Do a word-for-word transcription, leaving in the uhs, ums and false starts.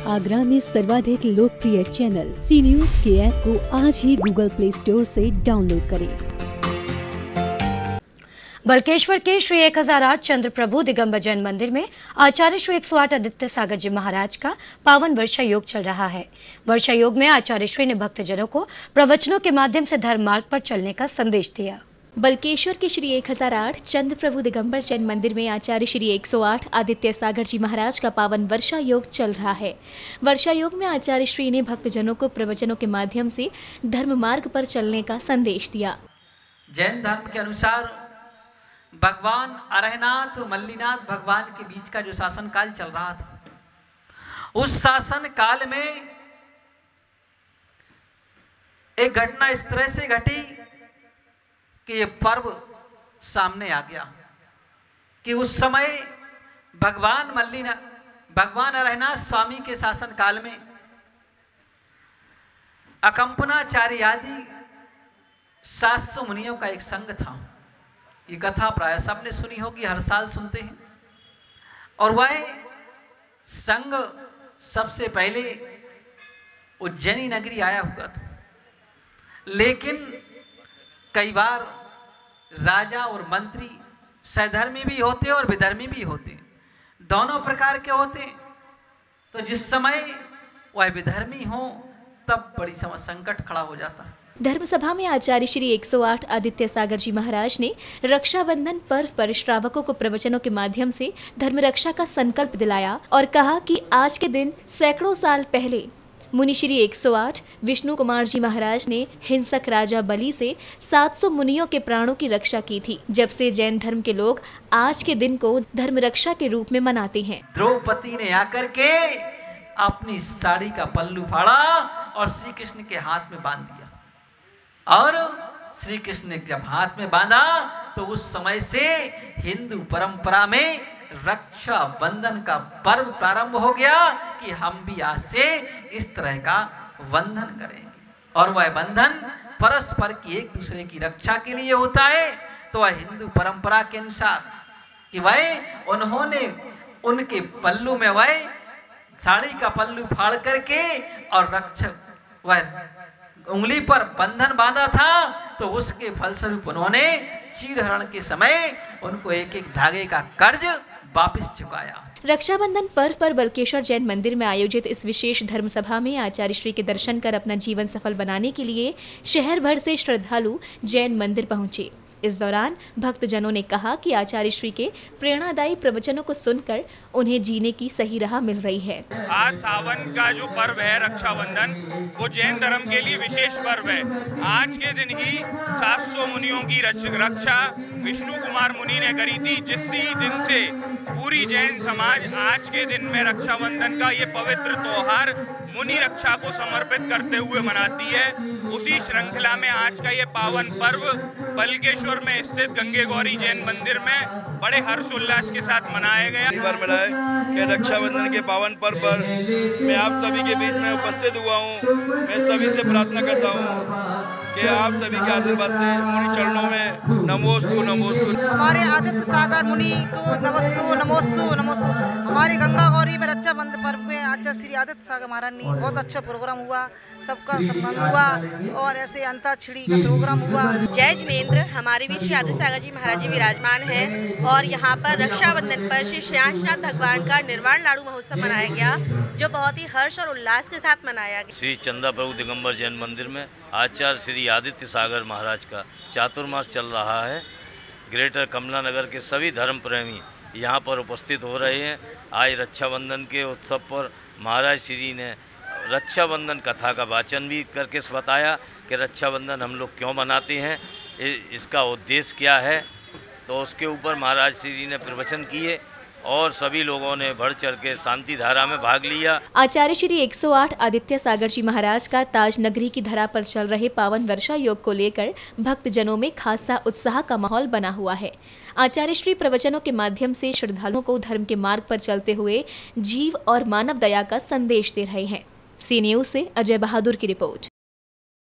आगरा में सर्वाधिक लोकप्रिय चैनल सी न्यूज के ऐप को आज ही गूगल प्ले स्टोर से डाउनलोड करें। बलकेश्वर के श्री एक हजार आठ चंद्र प्रभु दिगंबर जैन मंदिर में आचार्य श्री एक सौ आठ आदित्य सागर जी महाराज का पावन वर्षा योग चल रहा है। वर्षा योग में आचार्य श्री ने भक्तजनों को प्रवचनों के माध्यम से धर्म मार्ग पर चलने का संदेश दिया। बलकेश्वर के श्री एक हजार आठ चंद्र प्रभु दिगंबर जैन मंदिर में आचार्य श्री एक सौ आठ आदित्य सागर जी महाराज का पावन वर्षा योग चल रहा है। वर्षा योग में आचार्य श्री ने भक्तजनों को प्रवचनों के माध्यम से धर्म मार्ग पर चलने का संदेश दिया। जैन धर्म के अनुसार भगवान अरहनाथ और मल्लीनाथ भगवान के बीच का जो शासन काल चल रहा था, उस शासन काल में एक घटना इस तरह से घटी कि ये पर्व सामने आ गया कि उस समय भगवान मल्लीनाथ भगवान अरहनाथ स्वामी के शासन काल में अकंपनाचार्य आदि सात सौ मुनियों का एक संघ था। ये कथा प्राय सबने सुनी होगी, हर साल सुनते हैं। और वह संघ सबसे पहले उज्जैनी नगरी आया हुआ था, लेकिन कई बार राजा और मंत्री सधर्मी भी होते और विधर्मी भी होते, दोनों प्रकार के होते। तो जिस समय वह विधर्मी हो तब बड़ी समझ संकट खड़ा हो जाता है। धर्म सभा में आचार्य श्री एक सौ आठ आदित्य सागर जी महाराज ने रक्षाबंधन पर्व पर श्रावकों को प्रवचनों के माध्यम से धर्म रक्षा का संकल्प दिलाया और कहा कि आज के दिन सैकड़ों साल पहले मुनि श्री एक सौ आठ विष्णु कुमार जी महाराज ने हिंसक राजा बलि से सात सौ मुनियों के प्राणों की रक्षा की थी। जब से जैन धर्म के लोग आज के दिन को धर्म रक्षा के रूप में मनाते हैं। द्रौपदी ने आकर के अपनी साड़ी का पल्लू फाड़ा और श्री कृष्ण के हाथ में बांध दिया, और श्री कृष्ण ने जब हाथ में बांधा तो उस समय से हिंदू परंपरा में रक्षा बंधन का पर्व प्रारंभ हो गया कि हम भी आज से इस तरह का बंधन करेंगे। और वह बंधन परस्पर की एक दूसरे की रक्षा के लिए होता है। तो वह हिंदू परंपरा के अनुसार कि वह उन्होंने उनके पल्लू में वह साड़ी का पल्लू फाड़ करके और रक्षा वह उंगली पर बंधन बांधा था, तो उसके फलस्वरूप उन्होंने चीरहरण के समय उनको एक एक धागे का कर्ज वापस चुकाया। रक्षाबंधन पर्व पर बलकेश्वर जैन मंदिर में आयोजित इस विशेष धर्म सभा में आचार्य श्री के दर्शन कर अपना जीवन सफल बनाने के लिए शहर भर से श्रद्धालु जैन मंदिर पहुंचे। इस दौरान भक्तजनों ने कहा कि आचार्य श्री के प्रेरणादायी प्रवचनों को सुनकर उन्हें जीने की सही राह मिल रही है। आज सावन का जो पर्व है रक्षाबंधन, वो जैन धर्म के लिए विशेष पर्व है। आज के दिन ही सात सौ मुनियों की रक्षा विष्णु कुमार मुनि ने करी थी, जिसी दिन से पूरी जैन समाज आज के दिन में रक्षाबंधन का ये पवित्र त्योहार मुनि रक्षा को समर्पित करते हुए मनाती है। उसी श्रृंखला में आज का ये पावन पर्व बलकेश्वर में स्थित गंगे गौरी जैन मंदिर में बड़े हर्षोल्लास के साथ मनाया गया। बार मिला है कि रक्षाबंधन के पावन पर्व पर मैं आप सभी के बीच में उपस्थित हुआ हूँ। मैं सभी से प्रार्थना करता हूँ कि आप सभी के आशीर्वाद से मुनि चरणों में नमोस्तु नमोस्तु। हमारे आदित्य सागर मुनि को नमस्तु नमोस्तु नमोस्तु। हमारी गंगा गौरी में रक्षाबंधन पर्व में आचार्य श्री आदित्य सागर महाराज ने बहुत अच्छा प्रोग्राम हुआ, सबका सम्मान हुआ और ऐसे अंताक्षरी का प्रोग्राम हुआ। जय जिनेन्द्र। हमारे बीच श्री आदित्य सागर जी महाराज जी विराजमान हैं और यहाँ पर रक्षाबंधन पर श्री श्रेयांशनाथ भगवान का निर्वाण लाडू महोत्सव मनाया गया, जो बहुत ही हर्ष और उल्लास के साथ मनाया गया। श्री चंद्र प्रभु दिगंबर जैन मंदिर में आचार्य श्री आदित्य सागर महाराज का चातुर्मास चल रहा है। ग्रेटर कमला नगर के सभी धर्म प्रेमी यहाँ पर उपस्थित हो रहे हैं। आज रक्षाबंधन के उत्सव पर महाराज श्री ने रक्षाबंधन कथा का वाचन भी करके बताया कि रक्षाबंधन हम लोग क्यों मनाते हैं, इसका उद्देश्य क्या है। तो उसके ऊपर महाराज श्री ने प्रवचन किए और सभी लोगों ने बढ़ चढ़ के शांति धारा में भाग लिया। आचार्य श्री एक सौ आठ आदित्य सागर जी महाराज का ताज नगरी की धरा पर चल रहे पावन वर्षा योग को लेकर भक्तजनों में खासा उत्साह का माहौल बना हुआ है। आचार्य श्री प्रवचनों के माध्यम से श्रद्धालुओं को धर्म के मार्ग पर चलते हुए जीव और मानव दया का संदेश दे रहे हैं। सी न्यूज से अजय बहादुर की रिपोर्ट।